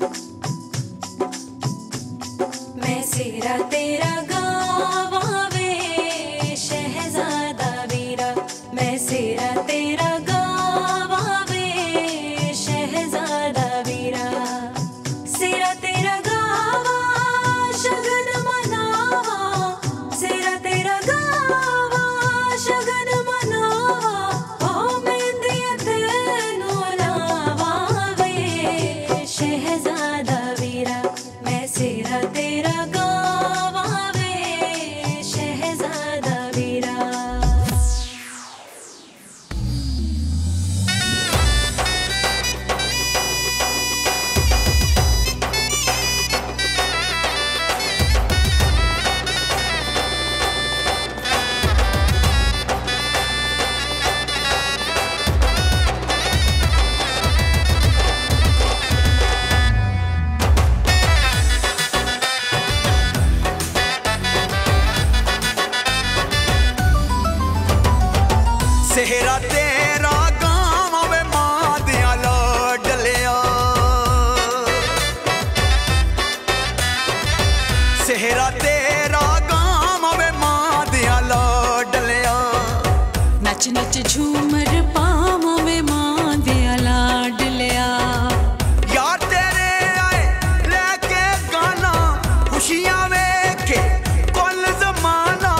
मैं सेरा तेरा गावा वे शहजादा वीरा, मैं सेरा तेरा गावा वे शहजादा वीरा। सेरा तेरा गावा शगन मनावा, सेरा तेरा गावा शगन मनावा, ओ मेहंदिया तेनू लावा वे शहजादा वीरा, मैं सेरा तेरा गावा वे शहजादा वीरा। सेहरा तेरा गाँव में मां दिया लाडलिया, सेहरा तेरा गाँव में मां दिया लाडलिया। नच नच झूमर पाव में मां दिया लाडलिया, यार तेरे आए लेके गाना खुशियां वेखे कुल जमाना।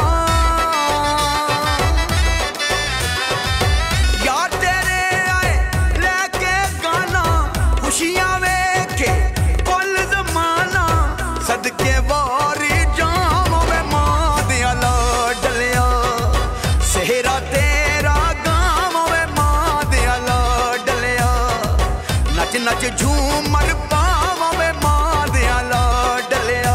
यार तेरे आए लेके गाना खुशियां वेखे कुल जमाना। सदके वारी जाम में मां दिया लाडलिया, सेहरा तेरा गाँव में मां दिया लाडलिया। नच नच झूमर पाव में मां दिया लाडलिया।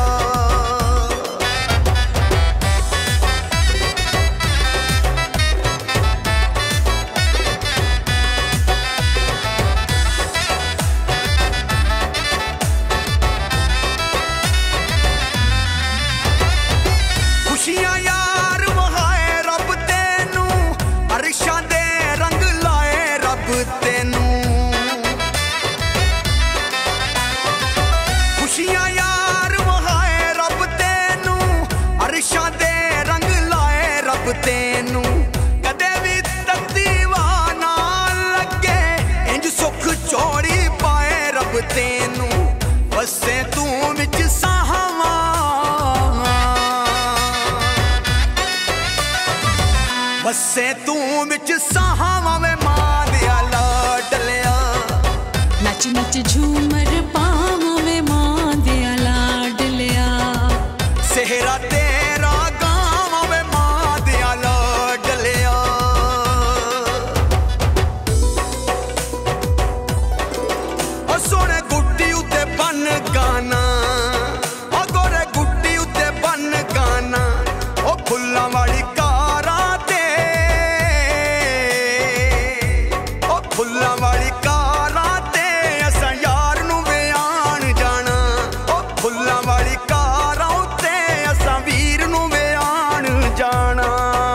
खुशियां यार वहाए रब तेनू, अरशां दे रंग लाए रब तेनू। खुशियां यार वहाए रब तेनू, अरशां दे रंग लाए रब तेनू। कदे भी तकदीवा ना लगे इंज सुख चोरी पाए रब तेनू। बसे तू विच साहवा, बसे तू विच साहवा में मां दिया लाडलिया। नच नच झूमर पाव में मां दिया लाडलिया, सेहरा तेरा गाँव में मां दिया लाडलिया। ओ सोने गुड्डी उते बन गाना, ओ गोरे गुड्डी उते बन गाना। ओ फुल्लां वाली कारां ते, ओ फुल्लां वाली कारां ते असां यार नू व्याहण जाना। ओ फुल्लां वाली कारां उत्ते असां वीर नू व्याहण जाना।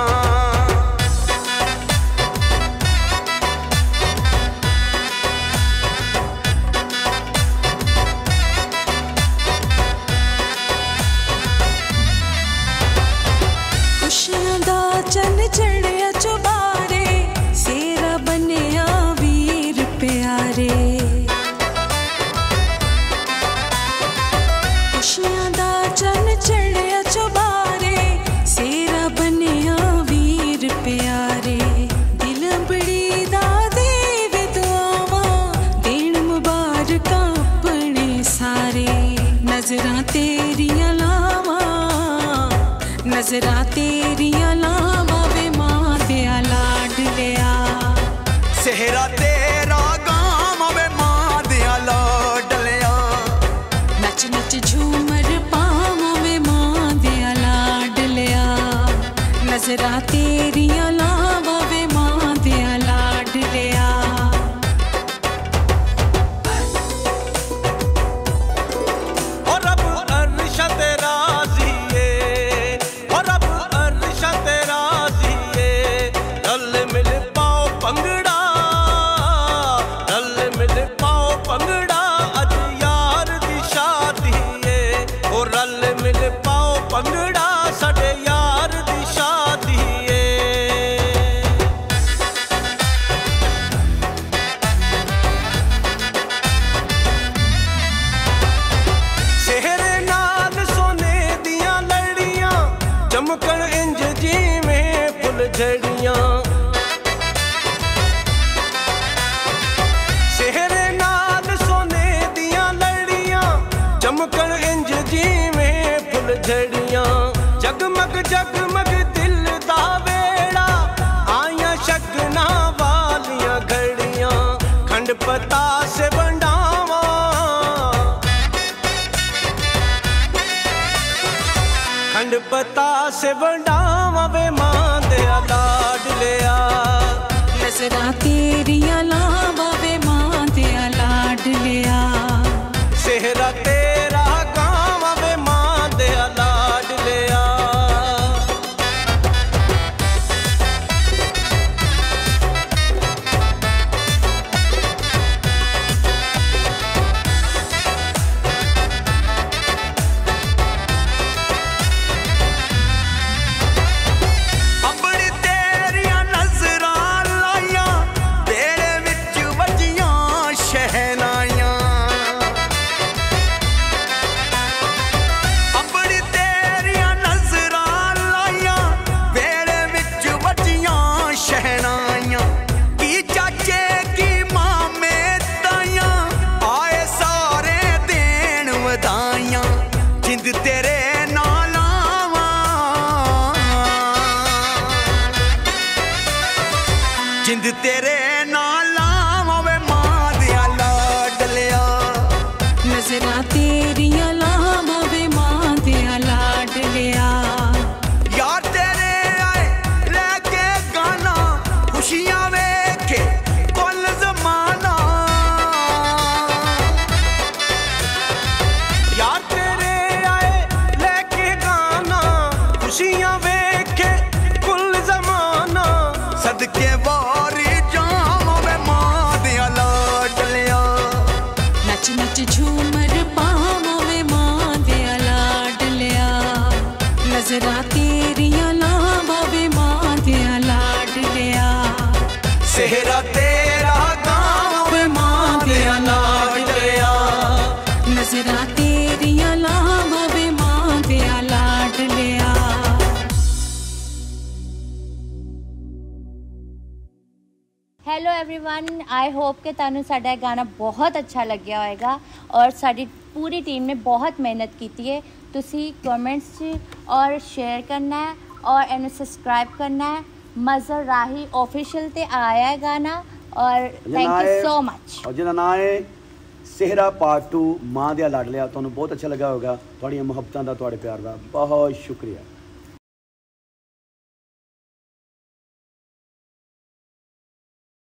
खुशियां दा चन चढ़िया चुबारे, सेरा बनिया वीर प्यारे। खुशियां दा चन चढ़िया चुबारे, सेरा बनिया वीर प्यारे। दिल बड़ी दा देवे दुआवा, देन मुबारक अपने सारे। नजरां तेरियां लावा, नजरां तेरियां लावा वे मां दिया लाडलिया। सेहरा तेरा गाँव में मां दिया लाडलिया। नच नच झूमर पाव में मां दिया लाडलिया, नजरां तेरियां लावा वे मां दिया लाडलिया। और रब अर्श ते राज़ी है, और रब अर्श ते राज़ी है। रल मिल पाओ भंगड़ा, रल मिल पाओ भंगड़ा। अज यार फुलझड़ियां सेहरे नाल सोने दियां लड़ियां चमकण इंज जिवें फुलझड़ियां जगमग जगमग दिल दा वेड़ा आइयां शगना वालियां घड़ियां खंड पता से बंडावा खंड पता से बंडावा वे मां दिया लाड लिया नजरा तेरिया लावा वे मां दिया लाड लिया सेहरा तेरा गावा वे मां दिया लाड लिया अपनी तेरिया नजरा लाइया तेरे विच वजियां शहनाइयां अपनी तेरिया नजरा लाइया तेरे विच वजियां शहनाइयां की चाचे की मामे ताइयां आए सारे देन वधाइयां जिंद तेरे नाल आवां जिंद तेरे नाल आवां वे मां दिया लाड लिया नजरा तेरिया लावा वे मां दिया लाड लिया यार तेरे आए लेके गाना खुशियां वेखे कुल जमाना यार तेरे आए लेके गाना खुशियां वेखे कुल जमाना सदके वारी जावां वे मां दिया लाड लिया नच नच झूमर पावां वे मां दिया लाड लिया नजरा तेरिया लावा वे मां दिया लाड लिया सेहरा तेरा गावा वे मां दिया लाड लिया नजरा तेरिया लावा वे मां दिया लाड लिया ਹੈਲੋ एवरीवन आई होप कि ਤੁਹਾਨੂੰ ਸਾਡਾ ਗਾਣਾ ਬਹੁਤ ਅੱਛਾ ਲੱਗਿਆ ਹੋਵੇਗਾ ਔਰ ਸਾਡੀ ਪੂਰੀ ਟੀਮ ਨੇ ਬਹੁਤ ਮਿਹਨਤ ਕੀਤੀ ਹੈ ਤੁਸੀਂ ਕਮੈਂਟਸ 'ਚ ਔਰ ਸ਼ੇਅਰ ਕਰਨਾ ਹੈ ਔਰ ਇਹਨੂੰ ਸਬਸਕ੍ਰਾਈਬ ਕਰਨਾ ਹੈ ਮਜ਼ਰ ਰਾਹੀ ਆਫੀਸ਼ੀਅਲ ਤੇ ਆਇਆ ਹੈ ਗਾਣਾ ਔਰ ਥੈਂਕ ਯੂ ਸੋ ਮਚ और जिहदा नाम है सेहरा पार्ट 2 मां दिया लाड लिया ਤੁਹਾਨੂੰ ਬਹੁਤ ਅੱਛਾ ਲੱਗਾ ਹੋਵੇਗਾ ਤੁਹਾਡੀਆਂ ਮੁਹੱਬਤਾਂ ਦਾ ਤੁਹਾਡੇ ਪਿਆਰ ਦਾ ਬਹੁਤ ਸ਼ੁਕਰੀਆ